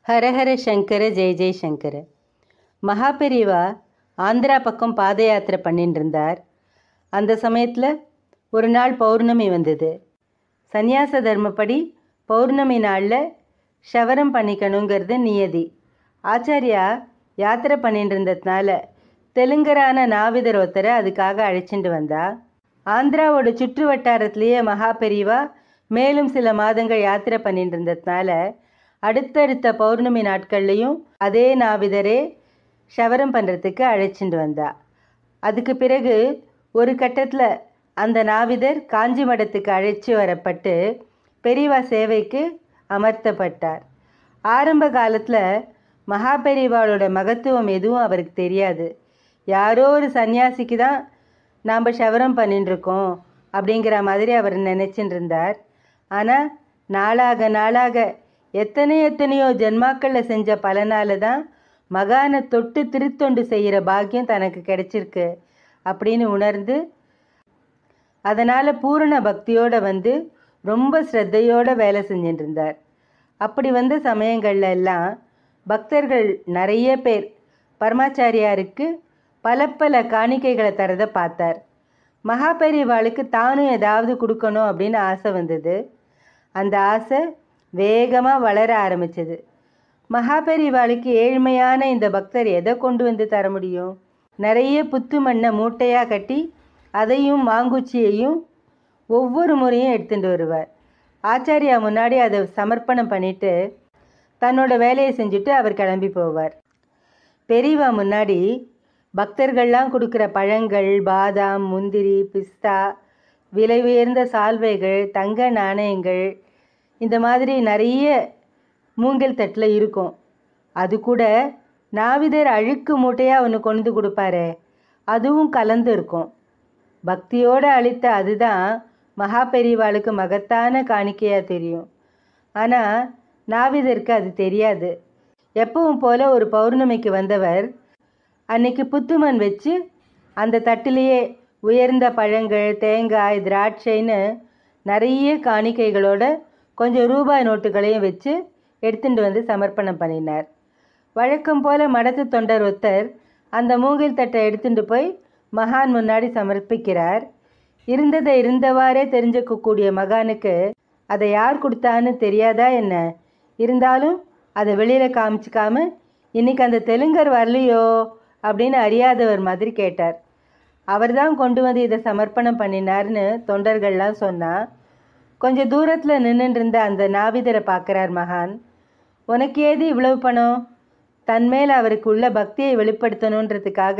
ஹரஹர சங்கர ஜெய ஜெய சங்கர. மகாபெரிவா ஆந்திரா பக்கம் பாத யாத்திரை பண்ணிட்டு இருந்தார். அந்த சமயத்தில் ஒரு நாள் பௌர்ணமி வந்தது. சந்நியாச தர்மப்படி பௌர்ணமி நாளில் ஷவரம் பண்ணிக்கணுங்கிறது நியதி. ஆச்சாரியா யாத்திரை பண்ணிட்டு இருந்ததுனால தெலுங்கரான நாவிதர் ஒருத்தரை அதுக்காக அழைச்சிட்டு வந்தா. ஆந்திராவோட சுற்று வட்டாரத்திலேயே மகாபெரிவா மேலும் சில மாதங்கள் யாத்திரை பண்ணிட்டு இருந்ததுனால அடுத்தடுத்த பௌர்ணமி நாட்கள்லையும் அதே நாவிதரே ஷவரம் பண்ணுறதுக்கு அழைச்சிட்டு வந்தா. அதுக்கு பிறகு ஒரு கட்டத்தில் அந்த நாவிதர் காஞ்சி மடத்துக்கு அழைச்சி வரப்பட்டு பெரியவா சேவைக்கு அமர்த்தப்பட்டார். ஆரம்ப காலத்தில் மகாபெரிவாளோட மகத்துவம் எதுவும் அவருக்கு தெரியாது. யாரோ ஒரு சன்னியாசிக்கு தான் நாம் ஷவரம் பண்ணிட்டு இருக்கோம் அப்படிங்கிற மாதிரி அவர் நினச்சிட்டு இருந்தார். ஆனால் நாளாக நாளாக எத்தனையோ ஜென்மாக்களில் செஞ்ச பலனால தான் மகானை தொட்டு திருத்தொண்டு செய்கிற பாக்கியம் தனக்கு கிடைச்சிருக்கு அப்படின்னு உணர்ந்து அதனால் பூரண பக்தியோடு வந்து ரொம்ப ஸ்ரத்தையோடு வேலை செஞ்சுட்டு இருந்தார். அப்படி வந்த சமயங்கள்ல எல்லாம் பக்தர்கள் நிறைய பேர் பரமாச்சாரியாருக்கு பல காணிக்கைகளை தரதை பார்த்தார். மகாபெரிவாளுக்கு தானும் ஏதாவது கொடுக்கணும் அப்படின்னு ஆசை வந்தது. அந்த ஆசை வேகமாக வளர ஆரம்பிச்சது. மகாபெரிவாளுக்கு ஏழ்மையான இந்த பக்தர் எதை கொண்டு வந்து தர முடியும்? நிறைய புத்து மண்ணை மூட்டையாக கட்டி அதையும் மாங்குச்சியையும் ஒவ்வொரு முறையும் எடுத்துகிட்டு வருவார். ஆச்சாரியா முன்னாடி அதை சமர்ப்பணம் பண்ணிவிட்டு தன்னோட வேலையை செஞ்சுட்டு அவர் கிளம்பி போவார். பெரியவா முன்னாடி பக்தர்கள்லாம் கொடுக்குற பழங்கள், பாதாம், முந்திரி, பிஸ்தா, விலை உயர்ந்த சால்வைகள், தங்க நாணயங்கள், இந்த மாதிரி நிறைய மூங்கில் தட்டில் இருக்கும். அது கூட நாவிதர் அழுக்கு மூட்டையாக ஒன்று கொண்டு கொடுப்பாரு, அதுவும் கலந்து இருக்கும். பக்தியோடு அளித்த அதுதான் மகாபெரிவாளுக்கு மகத்தான காணிக்கையாக தெரியும். ஆனால் நாவிதருக்கு அது தெரியாது. எப்பவும் போல் ஒரு பௌர்ணமிக்கு வந்தவர் அன்னைக்கு புத்துமண் வச்சு அந்த தட்டிலேயே உயர்ந்த பழங்கள், தேங்காய், திராட்சைன்னு நிறைய காணிக்கைகளோட கொஞ்சம் ரூபாய் நோட்டுகளையும் வச்சு எடுத்துட்டு வந்து சமர்ப்பணம் பண்ணினார். வழக்கம் போல் மடத்து தொண்டர் ஒருத்தர் அந்த மூங்கில் தட்டை எடுத்துட்டு போய் மகான் முன்னாடி சமர்ப்பிக்கிறார். இருந்ததை இருந்தவாறே தெரிஞ்சுக்கக்கூடிய மகானுக்கு அதை யார் கொடுத்தான்னு தெரியாதா என்ன? இருந்தாலும் அதை வெளியில் காமிச்சிக்காம இன்னைக்கு அந்த தெலுங்கர் வரலையோ அப்படின்னு அறியாதவர் மாதிரி கேட்டார். அவர் தான் கொண்டு வந்து இதை சமர்ப்பணம் பண்ணினார்னு தொண்டர்கள்லாம் சொன்னால் கொஞ்சம் தூரத்தில் நின்றுட்டு இருந்த அந்த நாவிதரை பார்க்குறார் மகான். உனக்கு ஏது இவ்வளவு பணம்? தன்மேல் அவருக்கு உள்ள பக்தியை வெளிப்படுத்தணுன்றதுக்காக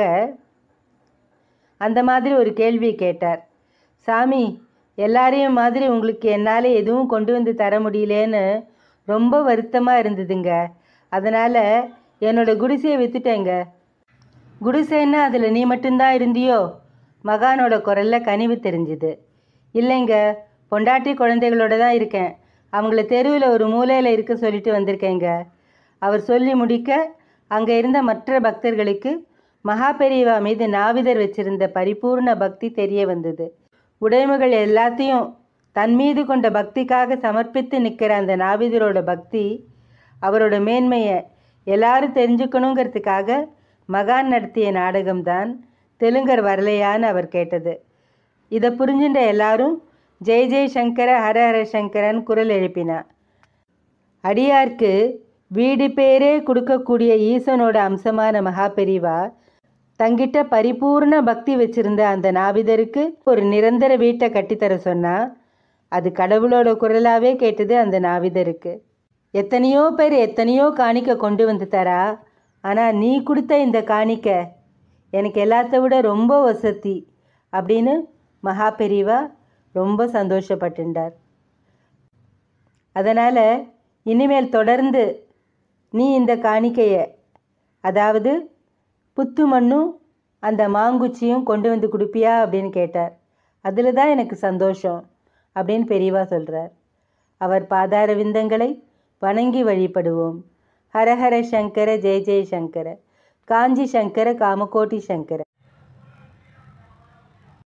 அந்த மாதிரி ஒரு கேள்வி கேட்டார். சாமி, எல்லாரையும் மாதிரி உங்களுக்கு என்னால் எதுவும் கொண்டு வந்து தர முடியலேன்னு ரொம்ப வருத்தமாக இருந்ததுங்க. அதனால் என்னோட குடிசையை விற்றுட்டேங்க. குடிசைன்னா அதில் நீ மட்டும்தான் இருந்தியோ? மகானோட குரலில் கனிவு தெரிஞ்சுது. இல்லைங்க, பொண்டாட்டி குழந்தைகளோட தான் இருக்கேன். அவங்கள தெருவில் ஒரு மூலையில் இருக்க சொல்லிட்டு வந்திருக்கேங்க. அவர் சொல்லி முடிக்க அங்கே இருந்த மற்ற பக்தர்களுக்கு மகாபெரிவா மீது நாவிதர் வச்சிருந்த பரிபூர்ண பக்தி தெரிய வந்தது. உடைமைகள் எல்லாத்தையும் தன் மீது கொண்ட பக்திக்காக சமர்ப்பித்து நிற்கிற அந்த நாவிதரோட பக்தி, அவரோட மேன்மையை எல்லாரும் தெரிஞ்சுக்கணுங்கிறதுக்காக மகான் நடத்திய நாடகம்தான் தெலுங்கர் வரலையான்னு அவர் கேட்டது. இதை புரிஞ்சுட்ட எல்லாரும் ஜெய ஜெய சங்கர ஹர ஹர சங்கரன் குரல் எழுப்பினா. அடியார்க்கு வீடு பேரே கொடுக்கக்கூடிய ஈசனோட அம்சமான மகாபெரிவா தங்கிட்ட பரிபூர்ண பக்தி வச்சிருந்த அந்த நாவிதருக்கு ஒரு நிரந்தர வீட்டை கட்டித்தர சொன்னா. அது கடவுளோட குரலாகவே கேட்டது அந்த நாவிதருக்கு. எத்தனையோ பேர் எத்தனையோ காணிக்க கொண்டு வந்து தரா, ஆனால் நீ கொடுத்த இந்த காணிக்க எனக்கு எல்லாத்த விட ரொம்ப வசதி அப்படின்னு மகாபெரிவா ரொம்ப சந்தோஷப்பட்டுண்டார். அதனால் இனிமேல் தொடர்ந்து நீ இந்த காணிக்கையை, அதாவது புத்து மண்ணும் அந்த மாங்குச்சியும் கொண்டு வந்து கொடுப்பியா அப்படின்னு கேட்டார். அதில் தான் எனக்கு சந்தோஷம் அப்படின்னு பெரியவா சொல்கிறார். அவர் பாதார விந்தங்களை வணங்கி வழிபடுவோம். ஹரஹர சங்கர ஜெய ஜெய சங்கர. காஞ்சி சங்கர காமகோட்டி சங்கர.